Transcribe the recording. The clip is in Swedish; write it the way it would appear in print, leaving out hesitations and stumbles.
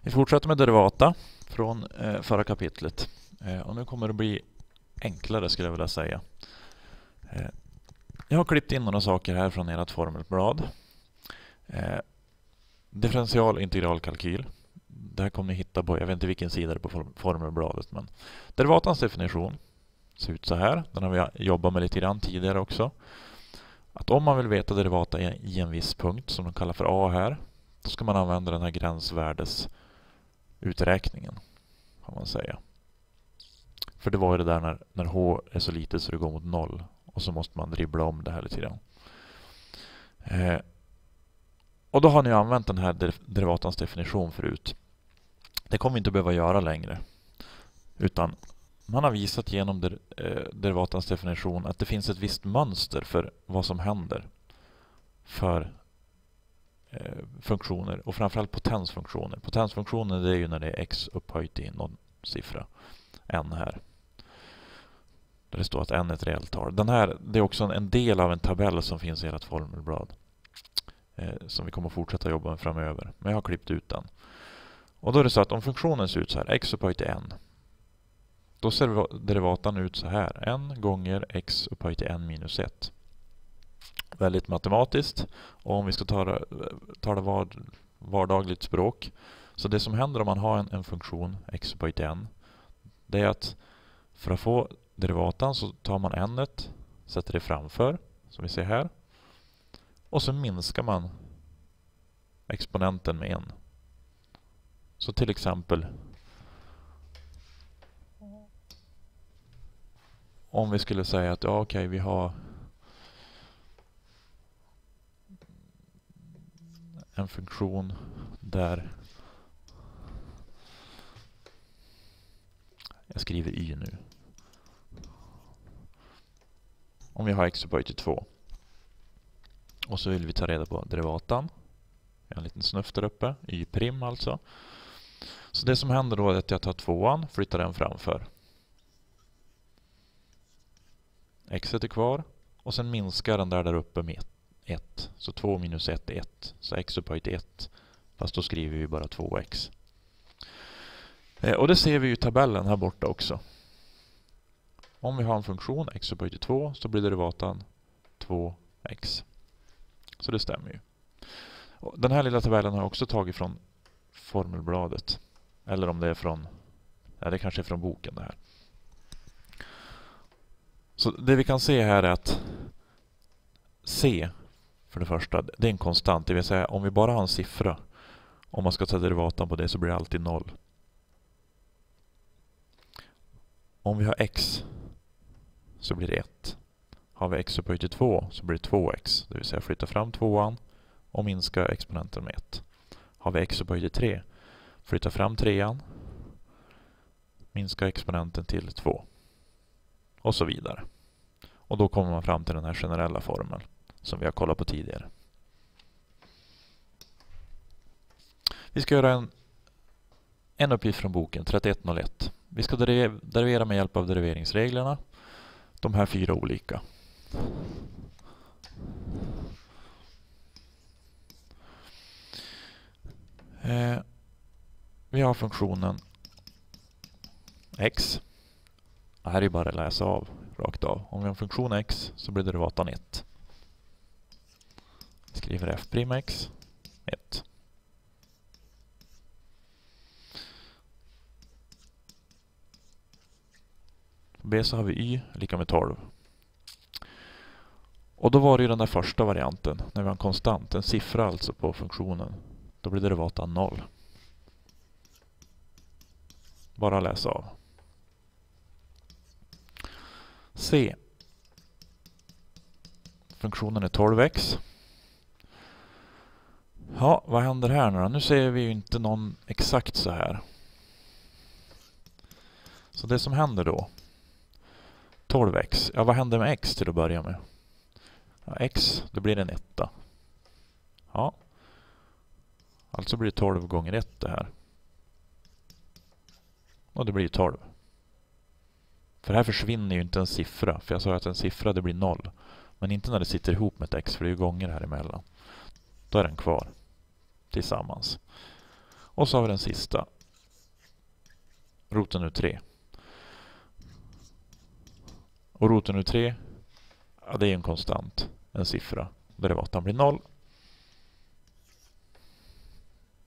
Vi fortsätter med derivata från förra kapitlet. Och nu kommer det bli enklare skulle jag vilja säga. Jag har klippt in några saker här från ert formelblad. Differential- och integralkalkyl. Det här kommer ni hitta på, jag vet inte vilken sida det är på formelbladet. Men derivatans definition ser ut så här. Den har vi jobbat med lite grann tidigare också. Att om man vill veta derivata i en viss punkt som de kallar för A här, då ska man använda den här gränsvärdesuträkningen, kan man säga. För det var ju det där när H är så litet så det går mot 0. Och så måste man dribbla om det här lite grann. Och då har ni använt den här derivatans definition förut. Det kommer vi inte behöva göra längre. Utan man har visat genom derivatans definition att det finns ett visst mönster för vad som händer för funktioner och framförallt potensfunktioner. Potensfunktioner det är ju när det är x upphöjt i någon siffra. N här. Där det står att n är ett reellt tal. Den här, det är också en del av en tabell som finns i ert formelblad. Som vi kommer att fortsätta jobba med framöver. Men jag har klippt ut den. Och då är det så att om funktionen ser ut så här, x upphöjt till n. Då ser derivatan ut så här. n gånger x upphöjt till n minus 1. Väldigt matematiskt. Och om vi ska ta det vardagligt språk. Så det som händer om man har en funktion x upphöjt till n. Det är att för att få derivatan så tar man n-et, sätter det framför, som vi ser här. Och så minskar man exponenten med 1. Så till exempel om vi skulle säga att ja, okej, vi har en funktion där jag skriver y nu. Om vi har x upphöjt till 2. Och så vill vi ta reda på derivatan. En liten snuff där uppe. Y' alltså. Så det som händer då är att jag tar 2:an, flyttar den framför. X är kvar. Och sen minskar den där uppe med 1. Så 2 minus 1 är 1. Så x upphöjt till 1. Fast då skriver vi bara 2x. Och det ser vi i tabellen här borta också. Om vi har en funktion x upphöjt till 2 så blir derivatan 2x. Så det stämmer ju. Och den här lilla tabellen har jag också tagit från formelbladet. Eller om det är från, ja, det kanske är från boken det här. Så det vi kan se här är att C för det första, det är en konstant. Det vill säga om vi bara har en siffra, om man ska ta derivatan på det så blir det alltid 0. Om vi har x så blir det 1. Har vi x upphöjt till 2 så blir det 2x. Det vill säga flytta fram 2:an och minska exponenten med 1. Har vi x upphöjt till 3, flytta fram 3:an, minska exponenten till 2. Och så vidare. Och då kommer man fram till den här generella formeln som vi har kollat på tidigare. Vi ska göra en uppgift från boken 3101. Vi ska derivera med hjälp av deriveringsreglerna. De här 4 olika. Vi har funktionen x. Det här är bara att läsa av rakt av. Om vi har en funktion x så blir derivatan 1. Vi skriver f'(x) 1. På b så har vi y lika med 12. Och då var det ju den där första varianten. När vi har en konstant, en siffra alltså på funktionen. Då blir derivatan 0. Bara läsa av. C. Funktionen är 12x. Ja, vad händer här nu då? Nu ser vi ju inte någon exakt så här. Så det som händer då. 12x. Ja, vad händer med x till att börja med? Ja, x, då blir det en 1. Ja. Alltså blir det 12 gånger 1 det här. Och det blir 12. För här försvinner ju inte en siffra. För jag sa att en siffra det blir 0. Men inte när det sitter ihop med ett x. För det är ju gånger här emellan. Då är den kvar. Tillsammans. Och så har vi den sista. Roten ur 3. Och roten ur 3, ja, det är en konstant, en siffra. Derivatan blir 0.